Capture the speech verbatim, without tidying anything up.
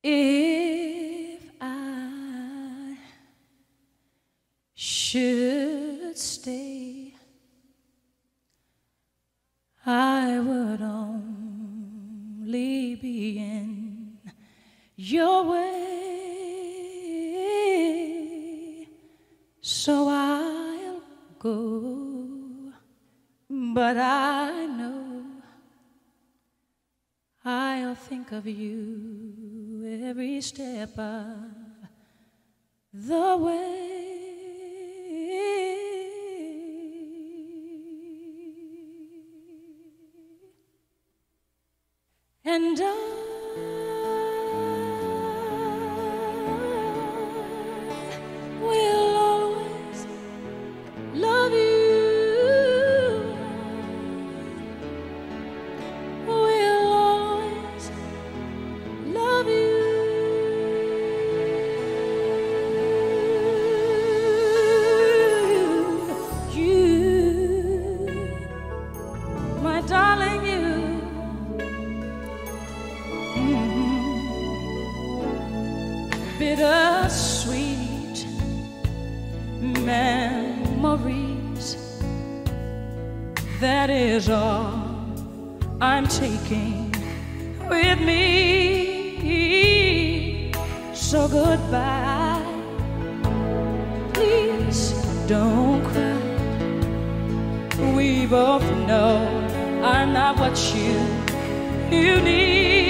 If I should stay, I would only be in your way, so I'll go, but I know I'll think of you every step of the way. And I will always love you. Will always love you. You, my darling, you. Bittersweet memories, that is all I'm taking with me. So goodbye, please don't cry. We both know I'm not what you, you need.